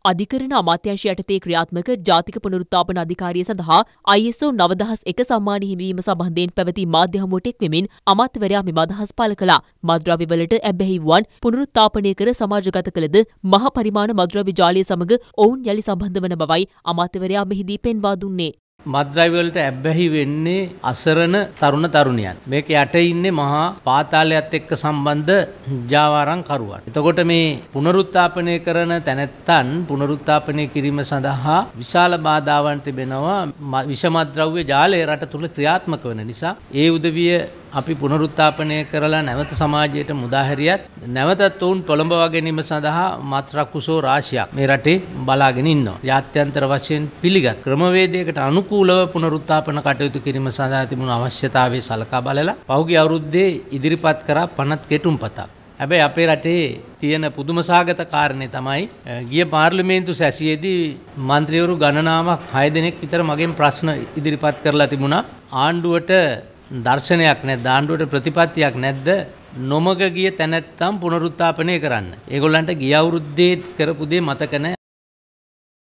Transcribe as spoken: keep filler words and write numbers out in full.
අධිකරණ අමාත්‍යාංශය යටතේ ක්‍රියාත්මක ජාතික පුනරුත්ථාපන අධිකාරිය සඳහා I S O නව දහස් එක සම්මාන හිමිවීම සම්බන්ධයෙන් පැවති මාධ්‍ය හමුවට එක් වෙමින් අමාත්‍යවරයා මෙම අදහස් පළ කළා. මත්ද්‍රව්‍යවලට ඇබ්බැහි වූවන් පුනරුත්ථාපනය කර සමාජගත කළද මහ පරිමාණ මත්ද්‍රව්‍ය ජාලය සමග ඔවුන් යළි සම්බන්ධ වන බවයි අමාත්‍යවරයා මෙහිදී පෙන්වා දුන්නේ. මත්ද්‍රව්‍ය වලට ඇබ්බැහි වෙන්නේ අසරණ තරුණ තරුණියන්. මේක යට ඉන්නේ මහා පාතාලයත් එක්ක සම්බන්ධ ජාවාරම් කරුවන්. එතකොට මේ පුනරුත්ථාපනය කරන තැනැත්තන් පුනරුත්ථාපනය කිරීම සඳහා විශාල බාධාවන් තිබෙනවා. විෂ මත්ද්‍රව්‍ය ජාලය රට තුල ක්‍රියාත්මක වෙන නිසා ඒ උදවිය අපි පුනරුත්ථාපනය කරලා නැවත සමාජයට මුදා හැරියත් නැවතත් ඔවුන් පොළඹවා ගැනීම සඳහා මත් රකුසෝ රාශියක් මේ රටේ බලාගෙන ඉන්නවා. ජාත්‍යන්තර වශයෙන් පිළිගත් ක්‍රමවේදයකට අනුකූලව පුනරුත්ථාපන කටයුතු කිරීම සඳහා තිබුණු අවශ්‍යතාවය සලකා බලලා පහුගිය අවුරුද්දේ ඉදිරිපත් කරා පනත් කෙටුම්පතක්. හැබැයි අපේ රටේ තියෙන පුදුම සාගත කාරණේ තමයි ගිය පාර්ලිමේන්තු සැසියේදී മന്ത്രിවරු ගණනාවක් හය දෙනෙක් විතර මගෙන් ප්‍රශ්න ඉදිරිපත් කරලා තිබුණා. ආණ්ඩුවට දර්ශනයක් නැද්ද, ආණ්ඩුවට ප්‍රතිපත්තියක් නැද්ද නොමග ගිය තැනැත්තම් පුනරුත්ථාපනය කරන්න. ඒගොල්ලන්ට ගිය අවුරුද්දේ කරපු දේ මතක නැහැ.